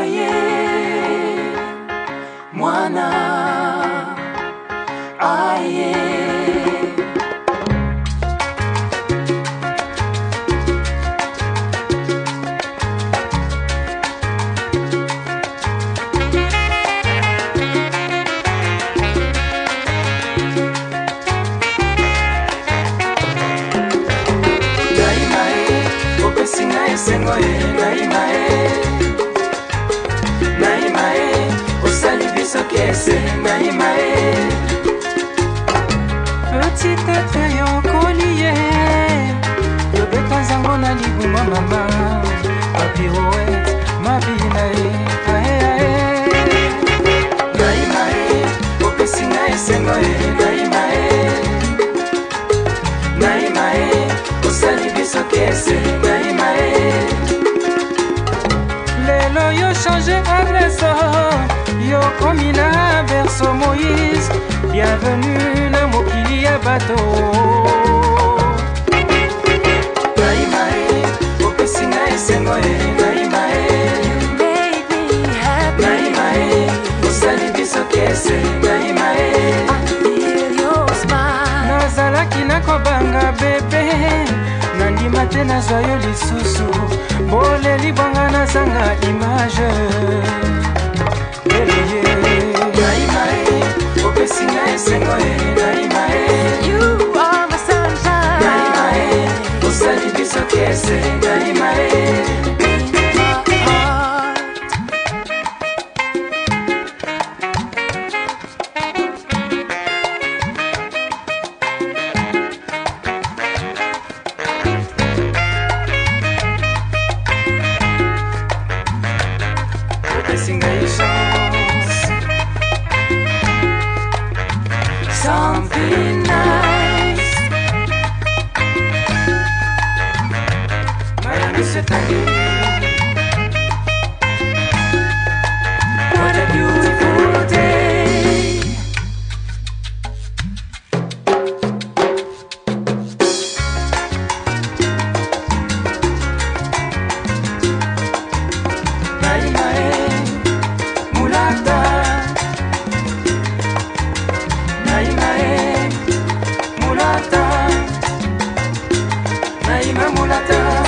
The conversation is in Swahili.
aye mwana aye Sengo naimae osali biso kese naimae petit être yokoliye yobeta nzango na libuma mama papirouette mabinae ae ae naimae opesi ngai sengo naimae osali biso kese lelo yo changé adresse yo komi na verso Moïse bienvenue na mokili ya bato naimae opesi ngai esengo naimae osali biso kese naimae nazalaki nakobanga bebe nandima te nazwa yo lisusu boleli bonga nazanga image eleye naimae opesi ngai esengo naimae naimae osali biso kese naimae something nice. Miami City. What a beautiful day. Naimae mulata. Naimae mulata.